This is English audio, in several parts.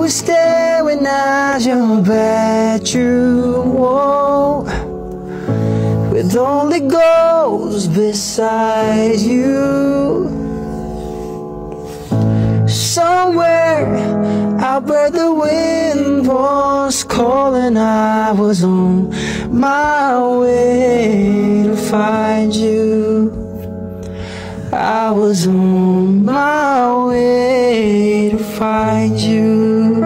was staring at your bedroom wall, with only ghosts beside you. Somewhere out where the wind was calling, I was on my way to find you. I was on my way to find you.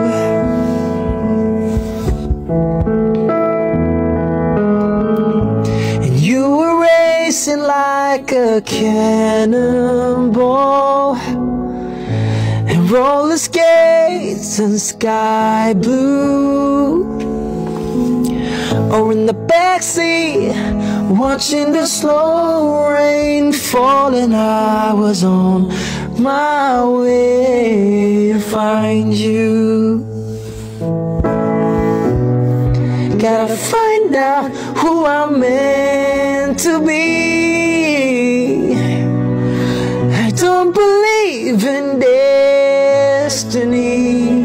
And you were racing like a cannonball, and roller skates and sky blue, or in the backseat watching the slow rain fall. And I was on my way to find you. Gotta find out who I'm meant to be. I don't believe in destiny,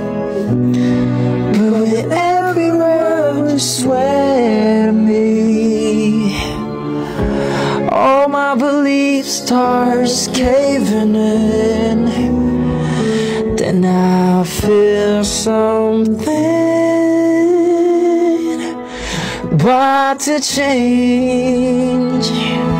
but with every word you swear to me, all my beliefs start caving in. Then I feel something about to change.